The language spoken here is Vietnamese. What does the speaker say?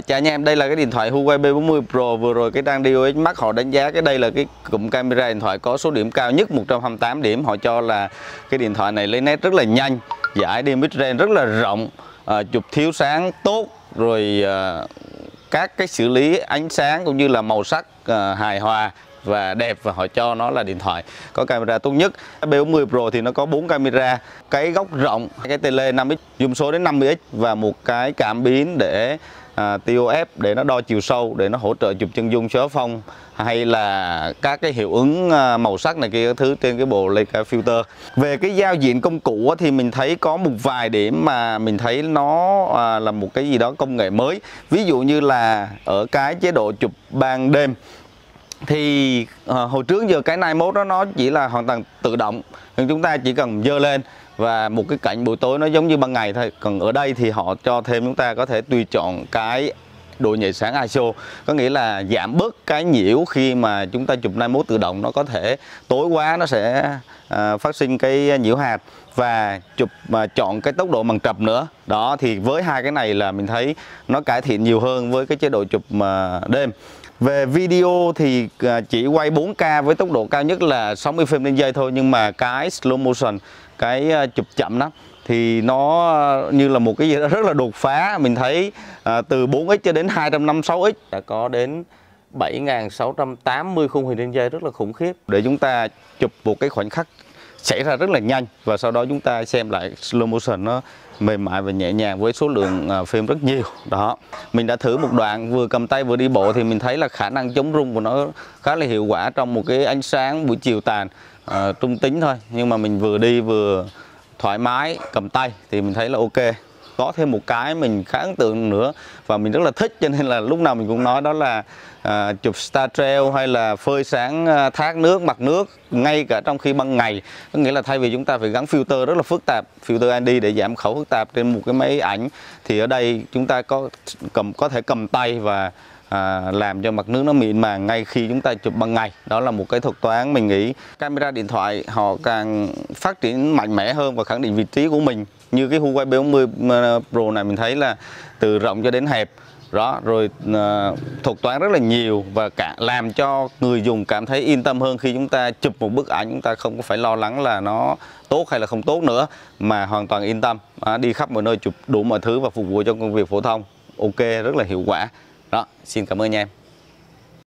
Chào anh em, đây là cái điện thoại Huawei P40 Pro. Vừa rồi cái trang DOS Max họ đánh giá cái đây là cái cụm camera điện thoại có số điểm cao nhất 128 điểm. Họ cho là cái điện thoại này lấy nét rất là nhanh, giải đi mid-range rất là rộng, chụp thiếu sáng tốt, rồi các cái xử lý ánh sáng cũng như là màu sắc hài hòa và đẹp, và họ cho nó là điện thoại có camera tốt nhất. P40 Pro thì nó có 4 camera, cái góc rộng, cái tele 5x zoom số đến 50x và một cái cảm biến để TOF để nó đo chiều sâu, để nó hỗ trợ chụp chân dung xóa phông hay là các cái hiệu ứng màu sắc này kia các thứ trên cái bộ Leica filter. Về cái giao diện công cụ thì mình thấy có một vài điểm mà mình thấy nó là một cái gì đó công nghệ mới. Ví dụ như là ở cái chế độ chụp ban đêm thì hồi trước giờ cái night mode đó nó chỉ là hoàn toàn tự động, nhưng chúng ta chỉ cần giơ lên và một cái cảnh buổi tối nó giống như ban ngày thôi. Còn ở đây thì họ cho thêm chúng ta có thể tùy chọn cái độ nhạy sáng ISO, có nghĩa là giảm bớt cái nhiễu khi mà chúng ta chụp night mode tự động. Nó có thể tối quá nó sẽ phát sinh cái nhiễu hạt, và chụp mà chọn cái tốc độ màn trập nữa. Đó thì với hai cái này là mình thấy nó cải thiện nhiều hơn với cái chế độ chụp đêm. Về video thì chỉ quay 4K với tốc độ cao nhất là 60 frame trên giây thôi, nhưng mà cái slow motion, cái chụp chậm đó thì nó như là một cái gì đó rất là đột phá. Mình thấy từ 4x cho đến 256x đã có đến 7680 khung hình trên giây, rất là khủng khiếp, để chúng ta chụp một cái khoảnh khắc xảy ra rất là nhanh, và sau đó chúng ta xem lại slow motion nó mềm mại và nhẹ nhàng với số lượng phim rất nhiều. Đó, mình đã thử một đoạn vừa cầm tay vừa đi bộ thì mình thấy là khả năng chống rung của nó khá là hiệu quả trong một cái ánh sáng buổi chiều tàn trung tính thôi, nhưng mà mình vừa đi vừa thoải mái cầm tay thì mình thấy là ok. Có thêm một cái mình khá ấn tượng nữa và mình rất là thích, cho nên là lúc nào mình cũng nói đó là chụp Star Trail hay là phơi sáng thác nước, mặt nước ngay cả trong khi ban ngày. Có nghĩa là thay vì chúng ta phải gắn filter rất là phức tạp, filter Andy để giảm khẩu phức tạp trên một cái máy ảnh, thì ở đây chúng ta có thể cầm tay và làm cho mặt nước nó mịn màng ngay khi chúng ta chụp ban ngày. Đó là một cái thuật toán mình nghĩ camera điện thoại họ càng phát triển mạnh mẽ hơn và khẳng định vị trí của mình. Như cái Huawei P40 Pro này mình thấy là từ rộng cho đến hẹp đó, rồi thuật toán rất là nhiều, và làm cho người dùng cảm thấy yên tâm hơn khi chúng ta chụp một bức ảnh. Chúng ta không có phải lo lắng là nó tốt hay là không tốt nữa, mà hoàn toàn yên tâm đi khắp mọi nơi chụp đủ mọi thứ và phục vụ cho công việc phổ thông. Ok, rất là hiệu quả. Đó, xin cảm ơn anh em.